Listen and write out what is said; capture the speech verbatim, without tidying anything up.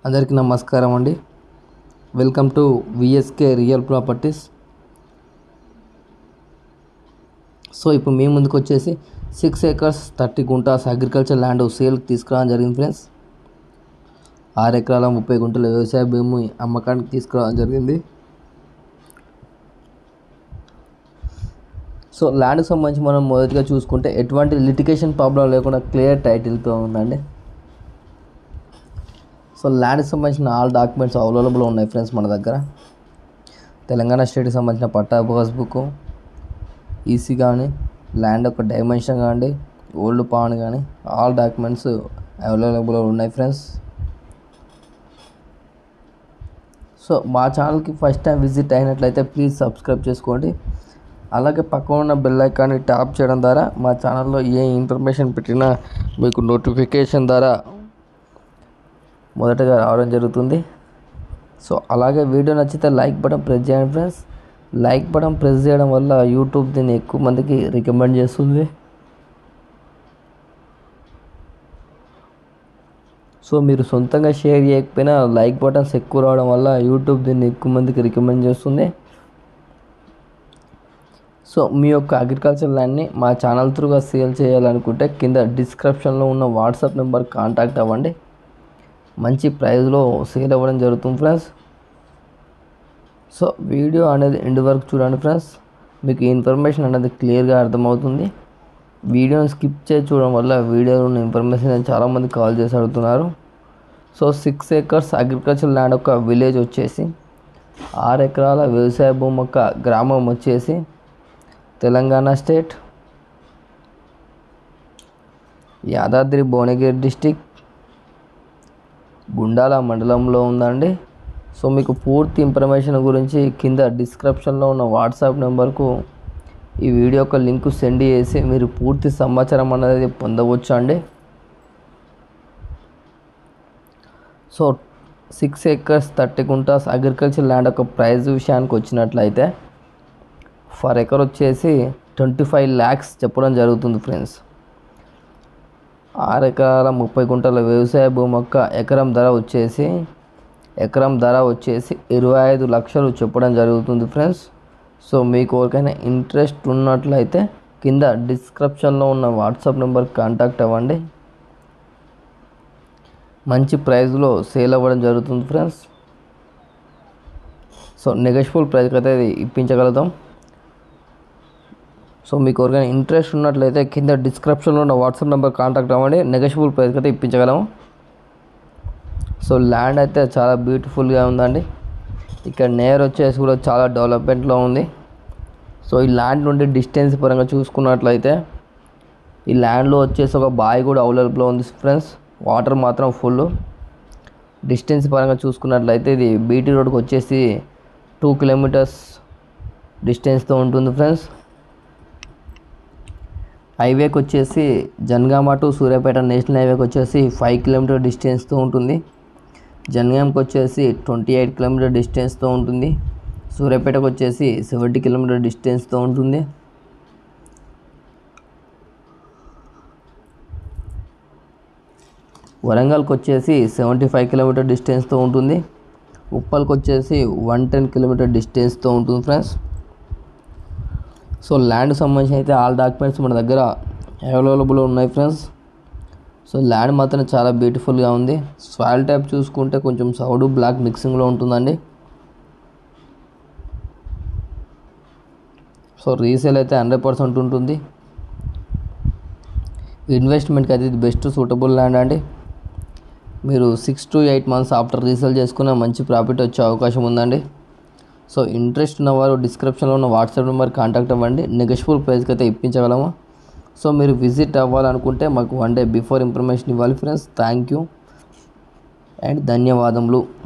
అందరికీ నమస్కారం అండి. Welcome to VSK real properties. So ఇప్పుడు మీ ముందుకు వచ్చేసి six acres thirty guntas agriculture land సేల్కి తీసుకురావడం జరిగింది ఫ్రెండ్స్. ఆరు ఎకరాల ముప్పై గుంటల వ్యవసాయ భూమి అమ్మకానికి తీసుకురావడం జరిగింది. సో ల్యాండ్కి సంబంధించి మనం మొదటిగా చూసుకుంటే ఎటువంటి లిటిగేషన్ ప్రాబ్లం లేకుండా క్లియర్ టైటిల్తో ఉందండి. సో ల్యాండ్కి సంబంధించిన ఆల్ డాక్యుమెంట్స్ అవైలబుల్ ఉన్నాయి ఫ్రెండ్స్ మన దగ్గర. తెలంగాణ స్టేట్కి సంబంధించిన పట్టా పాస్బుక్, ఈసీ కానీ, ల్యాండ్ యొక్క డైమెన్షన్ కానీ, ఓల్డ్ పాన్ కానీ ఆల్ డాక్యుమెంట్స్ అవైలబుల్ ఉన్నాయి ఫ్రెండ్స్. సో మా ఛానల్కి ఫస్ట్ టైం విజిట్ అయినట్లయితే ప్లీజ్ సబ్స్క్రైబ్ చేసుకోండి. అలాగే పక్కన ఉన్న బెల్ ఐకాన్ని ట్యాప్ చేయడం ద్వారా మా ఛానల్లో ఏ ఇన్ఫర్మేషన్ పెట్టినా మీకు నోటిఫికేషన్ ద్వారా మొదటగా రావడం జరుగుతుంది. సో అలాగే వీడియో నచ్చితే లైక్ బటన్ ప్రెస్ చేయండి ఫ్రెండ్స్. లైక్ బటన్ ప్రెస్ చేయడం వల్ల యూట్యూబ్ దీన్ని ఎక్కువ మందికి రికమెండ్ చేస్తుంది. సో మీరు సొంతంగా షేర్ చేయకపోయినా లైక్ బటన్స్ ఎక్కువ రావడం వల్ల యూట్యూబ్ దీన్ని ఎక్కువ మందికి రికమెండ్ చేస్తుంది. సో మీ యొక్క అగ్రికల్చర్ ల్యాండ్ని మా ఛానల్ త్రూగా సేల్ చేయాలనుకుంటే కింద డిస్క్రిప్షన్లో ఉన్న వాట్సాప్ నెంబర్ కాంటాక్ట్ అవ్వండి. మంచి ప్రైస్లో సేల్ అవ్వడం జరుగుతుంది ఫ్రెండ్స్. సో వీడియో అనేది ఎండ్ వరకు చూడండి ఫ్రెండ్స్, మీకు ఇన్ఫర్మేషన్ అనేది క్లియర్గా అర్థమవుతుంది. వీడియోని స్కిప్ చేసి చూడడం వల్ల వీడియోలో ఉన్న ఇన్ఫర్మేషన్ చాలామంది కాల్ చేసి అడుగుతున్నారు. So six acres agriculture land యొక్క విలేజ్ వచ్చేసి, ఆరు ఎకరాల వ్యవసాయ భూమి యొక్క గ్రామం వచ్చేసి తెలంగాణ స్టేట్, యాదాద్రి భువనగిరి డిస్టిక్, గుండాల మండలంలో ఉందండి. సో మీకు పూర్తి ఇన్ఫర్మేషన్ గురించి కింద డిస్క్రిప్షన్లో ఉన్న వాట్సాప్ నెంబర్కు ఈ వీడియో యొక్క లింక్ సెండ్ చేసి మీరు పూర్తి సమాచారం అనేది పొందవచ్చు అండి. So six acres thirty guntas agriculture land యొక్క ప్రైస్ విషయానికి వచ్చినట్లయితే ఫర్ ఎకర్ వచ్చేసి ట్వంటీ ఫైవ్ ల్యాక్స్ చెప్పడం జరుగుతుంది ఫ్రెండ్స్. ఆరు ఎకరాల ముప్పై గుంటల వ్యవసాయ భూమి యొక్క ఎకరం ధర వచ్చేసి ఎకరం ధర వచ్చేసి ఇరవై ఐదు లక్షలు చెప్పడం జరుగుతుంది ఫ్రెండ్స్. సో మీకు ఎవరికైనా ఇంట్రెస్ట్ ఉన్నట్లయితే కింద డిస్క్రిప్షన్లో ఉన్న వాట్సాప్ నెంబర్ కాంటాక్ట్ అవ్వండి. మంచి ప్రైస్లో సేల్ అవ్వడం జరుగుతుంది ఫ్రెండ్స్. సో నెగోషియబుల్ ప్రైస్కి అయితే ఇది ఇప్పించగలుగుతాం. సో మీకు ఎవరికైనా ఇంట్రెస్ట్ ఉన్నట్లయితే కింద డిస్క్రిప్షన్లో ఉన్న వాట్సాప్ నెంబర్ కాంటాక్ట్ అవ్వండి. నెగోషియబుల్ ప్రైస్కి అయితే ఇప్పించగలము. సో ల్యాండ్ అయితే చాలా బ్యూటిఫుల్గా ఉందండి. ఇక్కడ నేర్ వచ్చేసి కూడా చాలా డెవలప్మెంట్లో ఉంది. సో ఈ ల్యాండ్ నుండి డిస్టెన్స్ పరంగా చూసుకున్నట్లయితే ఈ ల్యాండ్లో వచ్చేసి ఒక బావి కూడా అవైలబుల్లో ఉంది ఫ్రెండ్స్. వాటర్ మాత్రం ఫుల్. డిస్టెన్స్ పరంగా చూసుకున్నట్లయితే ఇది బీటీ రోడ్కి వచ్చేసి టూ కిలోమీటర్స్ డిస్టెన్స్తో ఉంటుంది ఫ్రెండ్స్. హైవేకి వచ్చేసి జనగామ టు సూర్యాపేట నేషనల్ హైవేకి వచ్చేసి ఫైవ్ కిలోమీటర్ డిస్టెన్స్తో ఉంటుంది. జనగామకి వచ్చేసి ట్వంటీ ఎయిట్ కిలోమీటర్ డిస్టెన్స్తో ఉంటుంది. సూర్యాపేటకు వచ్చేసి సెవెంటీ కిలోమీటర్ డిస్టెన్స్తో ఉంటుంది. వరంగల్కి వచ్చేసి సెవెంటీ ఫైవ్ కిలోమీటర్ డిస్టెన్స్తో ఉంటుంది. ఉప్పల్కి వచ్చేసి వన్ టెన్ కిలోమీటర్ డిస్టెన్స్తో ఉంటుంది ఫ్రెండ్స్. సో ల్యాండ్ సంబంధించి అయితే ఆల్ డాక్యుమెంట్స్ మన దగ్గర అవైలబుల్ ఉన్నాయి ఫ్రెండ్స్. సో ల్యాండ్ మాత్రం చాలా బ్యూటిఫుల్గా ఉంది. సాయిల్ టైప్ చూసుకుంటే కొంచెం సౌడు బ్లాక్ మిక్సింగ్లో ఉంటుందండి. సో రీసేల్ అయితే హండ్రెడ్ పర్సెంట్ ఉంటుంది. ఇన్వెస్ట్మెంట్కి అయితే ఇది బెస్ట్ సూటబుల్ ల్యాండ్ అండి. మీరు six to eight months after resale చేసుకున్న మంచి ప్రాఫిట్ వచ్చే అవకాశం ఉందండి. సో ఇంట్రెస్ట్ ఉన్నవారు డిస్క్రిప్షన్లో ఉన్న వాట్సాప్ నెంబర్ కాంటాక్ట్ అవ్వండి. నెగోషియబుల్ ప్రైస్కి అయితే ఇప్పించగలము. సో మీరు విజిట్ అవ్వాలనుకుంటే మాకు వన్ డే బిఫోర్ ఇన్ఫర్మేషన్ ఇవ్వాలి ఫ్రెండ్స్. థ్యాంక్ యూ అండ్ ధన్యవాదములు.